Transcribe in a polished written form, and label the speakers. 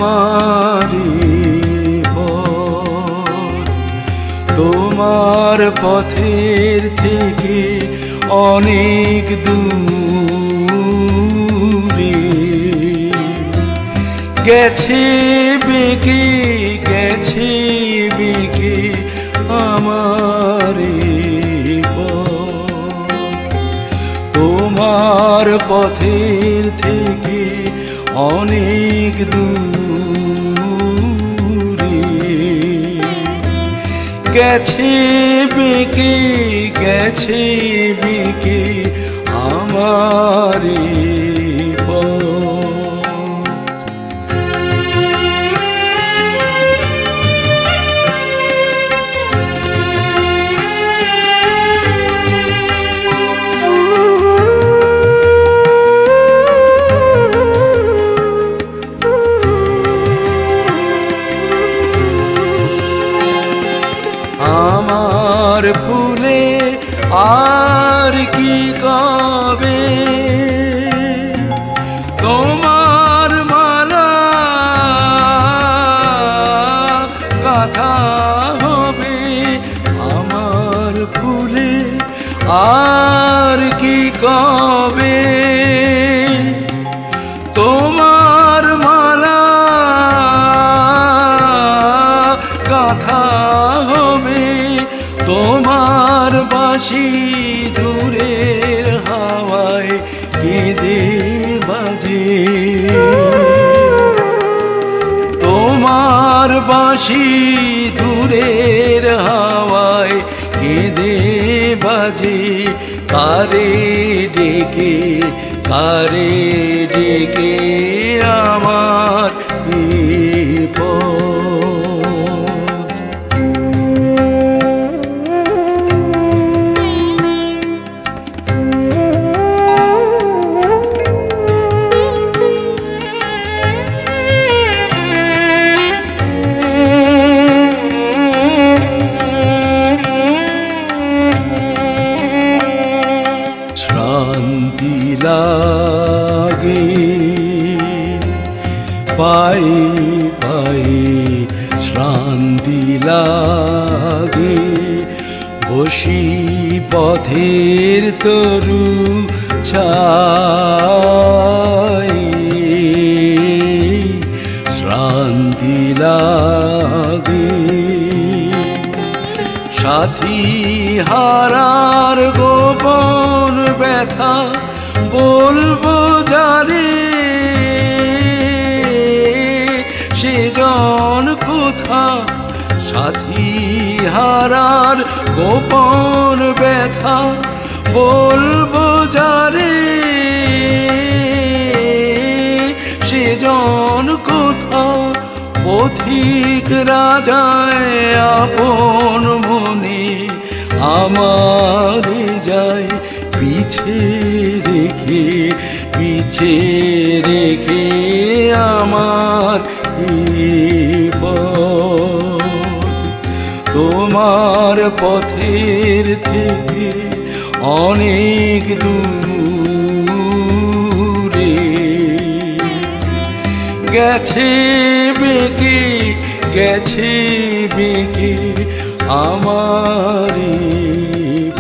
Speaker 1: আমারি পথ তোমার পথের থেকে অনেক দূরে গেছে বেঁকে গেছে বেঁকে আমারি পথ তোমার পথের থেকে অনেক দূরে গেছে বেঁকে গেছে বেঁকে আমারি আমার ফুলে আর কি কবে তোমার মালা কথা হবে আমার ফুলে আর কি কবে তোমার মালা কথা হবে তোমার বাঁশি দূরের হাওয়ায় কেঁদে বাজে তোমার বাঁশি দূরের হাওয়ায় কেঁদে বাজে কারে ডেকে আমার বিপদ শান্তি লাগে পাই পাই শান্তি লাগে বসি পথের তরু ছাই শান্তি লাগে সাথী হারার গোপন ব্যথা বলবো জানে সেজন কোথা সাথী হারার গোপন ব্যথা বলবো জানে সেজন কোথা পথিক রাজায় আপন মনে আমার যায় পিছে রেখে আমার পথ তোমার পথের থেকে অনেক দূরে গেছে বেঁকে আমারি